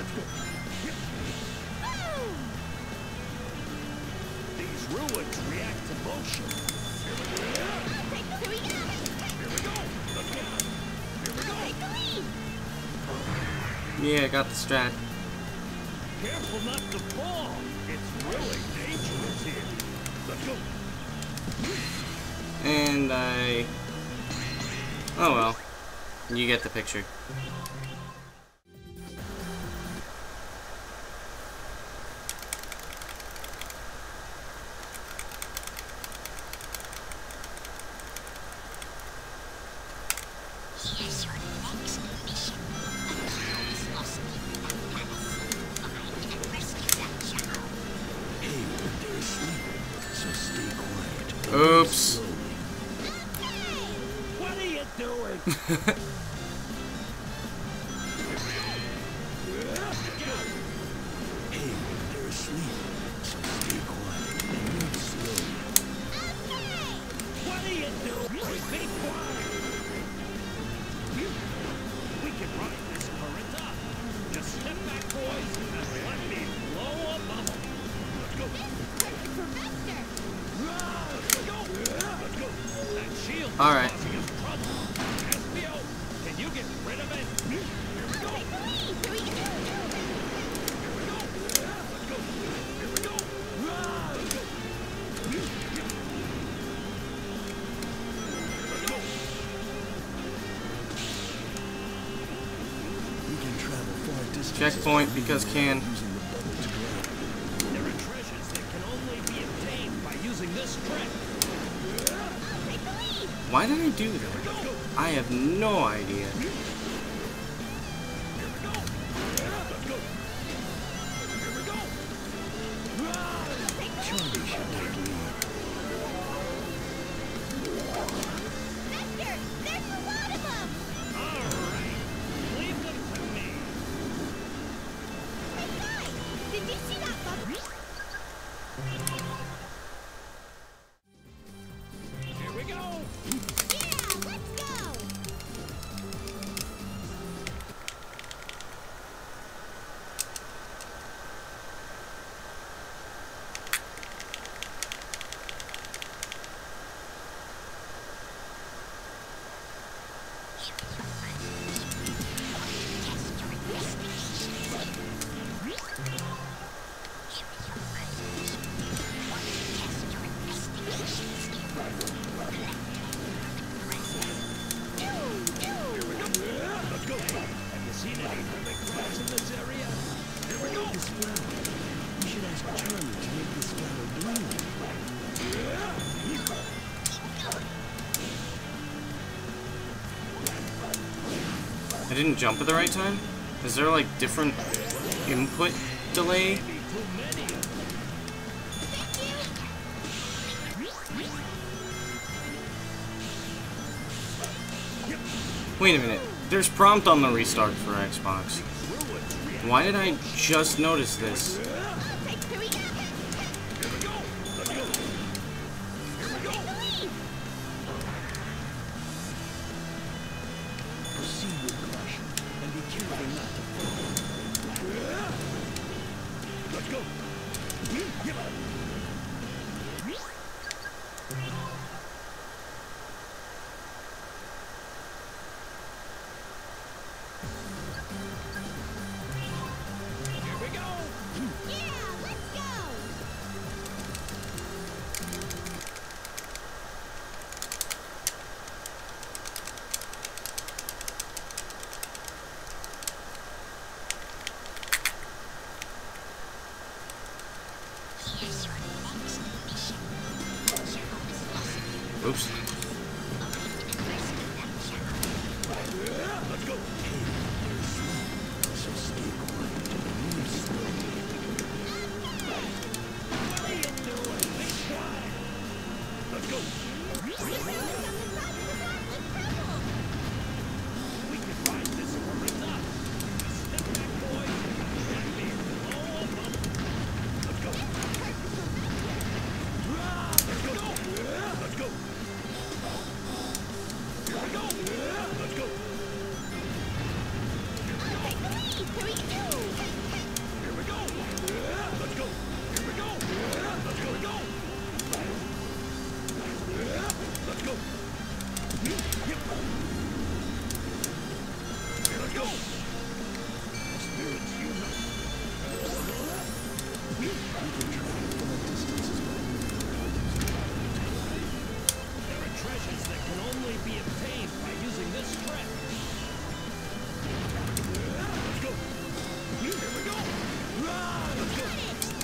These ruins react to motion. Here we go. Here we go. Let's go. Here we go. Yeah, I got the strat. Careful not to fall. It's really dangerous here. Let's go. And oh well. You get the picture. Here's your next mission. A child is lost in the palace. Find and rescue that child. Hey, they're asleep, so stay quiet. Oops. What are you doing? Hey, they're asleep, so stay quiet and move slowly. What are you doing? Be quiet. We can ride this current up. Just step back, boys, and let me blow a bubble. Let's go. Let's go. Let's go. That shield is All right. causing us trouble. SBO, can you get rid of it? Here we go. Here we go. Let's go. Here we go. Let's go. Let's go. We can travel far distances. Checkpoint because can. Using the bubble to grow. There are treasures that can only be obtained by using this trick. Why did I do that? I have no idea. Here we go. Let's go. Here we go. Charlie should take lead. Master, there's a lot of them. All right. Leave them to me. Hey guys, did you see that bubble? Here we go. Yeah, let's go. Let's go. Have you seen any hermit crabs in this area? Here we go. This flower. We should ask Charlie to make this flower bloom. I didn't jump at the right time? Is there like different input delay? Maybe too many of them. Wait a minute. There's prompt on the restart for Xbox. Why did I just notice this? Here we go. Let's go. Here we go. Proceed with caution and be careful not to fall. Let's go. Here we go. Yeah, let's go. Here's your next mission. A child is lost. Oops. Find and rescue that child. Let's go. Hey, they're asleep, so stay quiet and move slowly. What are you doing? Be quiet. Let's go. We can ride this current up. Just step back, boys. Let me blow a bubble. Let's go. Let's go. Let's go. Here we go. Let's go. Here we go.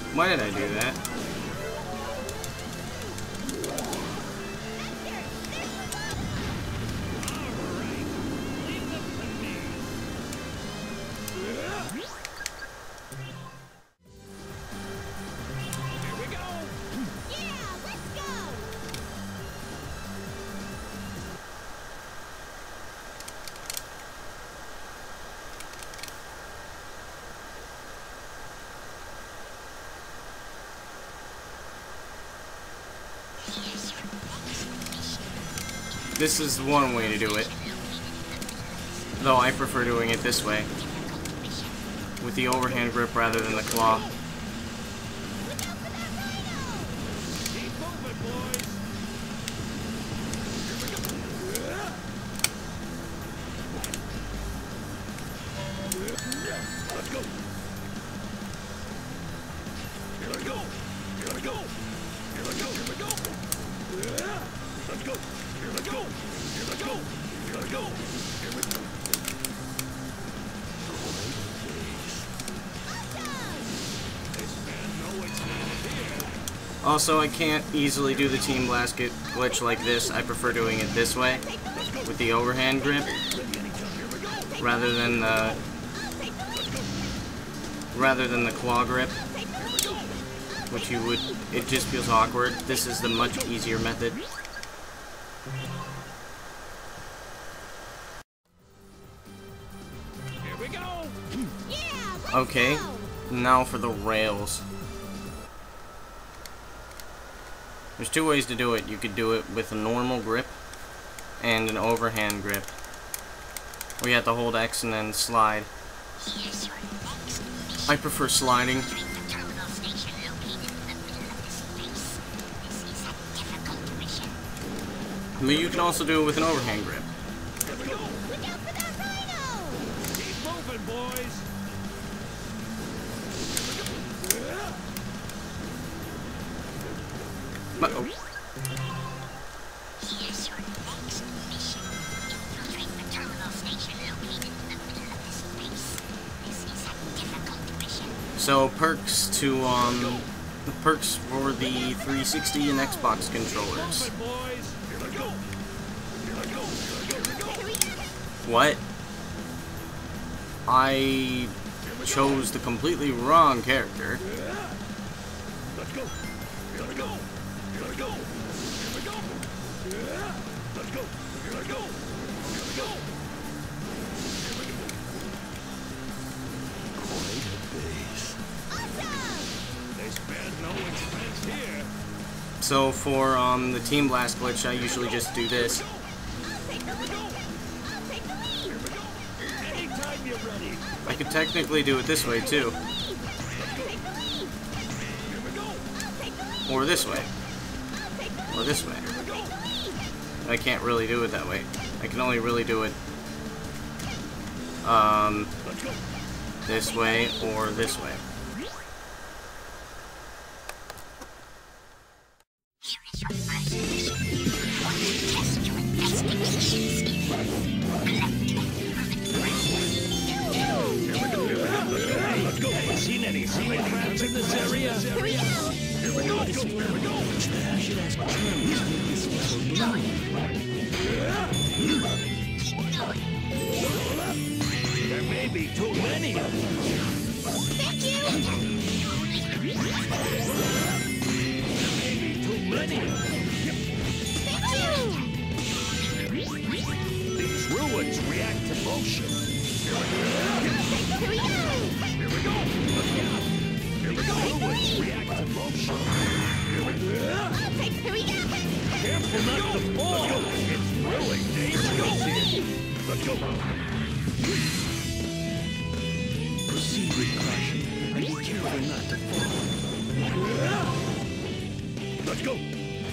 Why did I do that? This is one way to do it, though I prefer doing it this way, with the overhand grip rather than the claw. Also, I can't easily do the Team Blast glitch like this. I prefer doing it this way, with the overhand grip, rather than the claw grip, which it just feels awkward. This is the much easier method. Okay, now for the rails. There's two ways to do it. You could do it with a normal grip and an overhand grip, where you have to hold X and then slide. I prefer sliding. But you can also do it with an overhand grip. Keep moving, boys. Uh-oh. Here's your next mission. Infiltrate the terminal station located in the middle of this space. This is a difficult mission. So perks for the 360 and Xbox controllers. What? I chose the completely wrong character. Let's go. Here we go. Here we go. Here we go. Let's go. Here we go. Here we go. Quite a base. Awesome! They spared no expense here. So for the Team Blast glitch, I usually just do this. Anytime you're ready. I could technically do it this way too. Or this way. Or this way. I can't really do it that way. I can only really do it this way or this way. Here is your first mission. Test your investigation skills. Let's go. Hey, seen any sea crabs in this area? Here we go. Here we go. Here we go. You should ask Charlie. This was there may be too many of them. Thank you! There may be too many of them. Thank you! These ruins react to motion. Here we go. Here we go! Here we go. Look out. Here we go. Ruins react to motion. Here we go. Here we go! Careful not to fall. It's really dangerous here. Let's go. Proceed with caution and be careful not to fall. Let's go.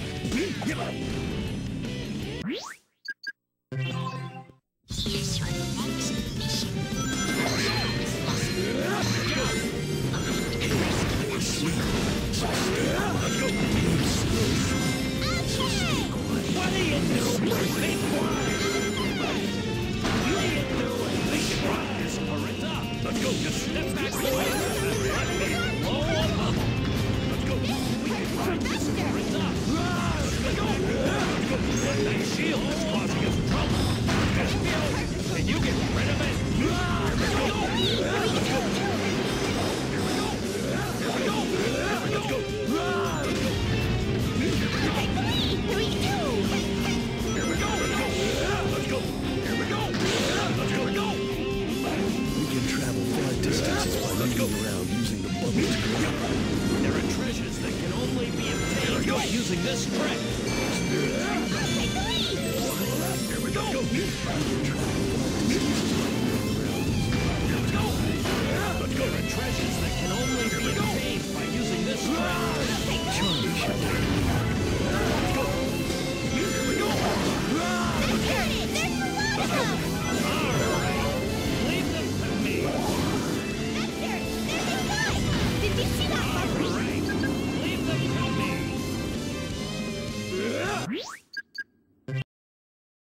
Here's your next mission. Let's go. What do you do? Be quiet. You ain't doing big prize for it up. Let's go. Just step back away and let me blow them up. around using the bubbles. There are treasures that can only be obtained by using this trick. Take the lead! Here we go. Let's go. There are treasures that can only be obtained by using this trick. Charlie shall Let's go. Here we go. There's a lot of them! All right. Leave them to me. There's a guy! Did you see that? All right. Leave them to me.